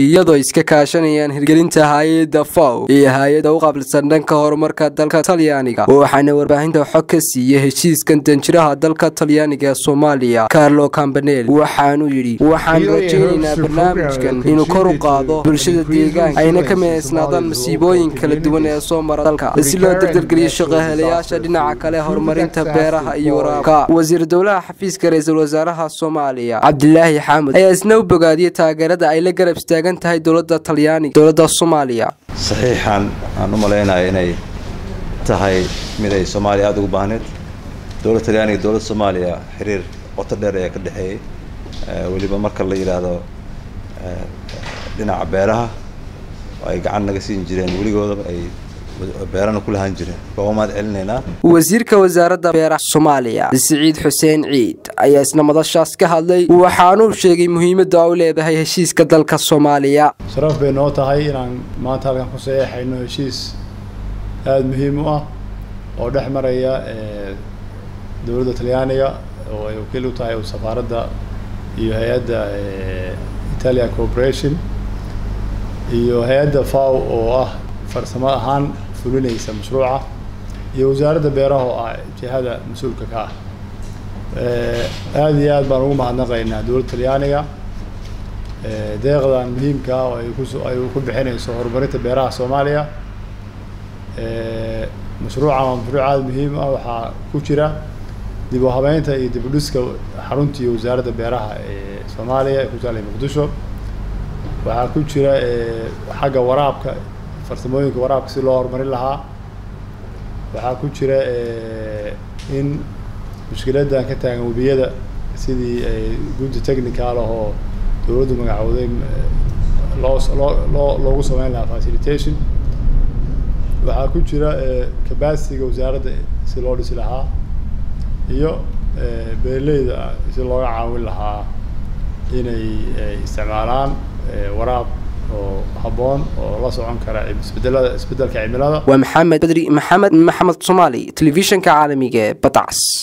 iyadoo iska kaashanayaan hirgelinta hay'adda FAO iyo hay'adda u qaabilsan dhanka horumarka dalka Talyaaniga. Waxaana warbaahinta xog ka siiyay heshiiskan danjiraha dalka Talyaaniga ee Soomaaliya Carlo Campanelli. waxaanu yiri waxaan rajaynaynaa barnaamijkan inuu kor u qaado bulshada deegaanka ayna ka meesnaadaan masiibooyin kala duwan ee soo mara dalka si loo dardargeliyo shaqaalayaasha dhinaca kale horumarinta beeraha iyo waraabka. wasiir dowlaha xafiiska ra'iisul wasaaraha Soomaaliya Cabdillaahi Xamed ayaa isna u bogaadiyay taageerada ay la garab istaagan tahay dowladda Talyaaniga dowladda Soomaaliya. saxiixan aan u maleynayo inay tahay mid ay Soomaaliya aad ugu baahneed dowladda Talyaaniga dowladda Soomaaliya xiriir qoto dheer ee ka dhaxeeyay waliba marka la yiraahdo dhinaca beeraha ay gacan naga siin jireen waligoodaba ay beerana ku lahaan jireen qoomad celinayna. wasiirka wasaaradda beeraha Soomaaliya Siciid Xuseen Ciid ayaa isna madashaas ka hadlay waxaanu sheegay muhiimadda uu leeyahay heshiiska dalka Soomaaliya. sharaf bay noo tahay inaan maanta halkan ku saxeexayno heshiis aad muhiim u ah oo dhex maraya dowladda Talyaaniga oo ay wakiil u tahay safaaradda iyo hay'adda Italian Cooperation iyo hay'adda FAO oo ah farsamo ahaan fulinaysa mashruuca iyo wasaaradda beeraha oo ah jihada mas'uulka ka ah. aad iyo aad baan ugu mahadnaqaynaa dowladda Talyaaniga deeqdan muhiimka ah oo ay ku bixinayso horumarinta beeraha Soomaaliya. mashruuca aad muhiim ah waxaa ku jira dib u habeynta iyo dib u dhiska xaruntii wasaaradda beeraha ee Soomaaliya ee ku taal Muqdisho. waxaa ku jira xagga waraabka farsamooyinka waraabka si loo horumarin lahaa. waxaa ku jira in mushkiladan ka taagan webiyada sidii guddi technical ah oo dowladdu magacowday loogu sameyn lahaa facilitation. waxaa ku jira capacity wasaaradda si loo dhisi lahaa iyo beeraleyda si looga caawin lahaa inay isticmaalaan waraab oo habboon oo la socon kara isbedelka cimilada. ومحمد بدري محمد Somali telefishinka caalamiga Badcas.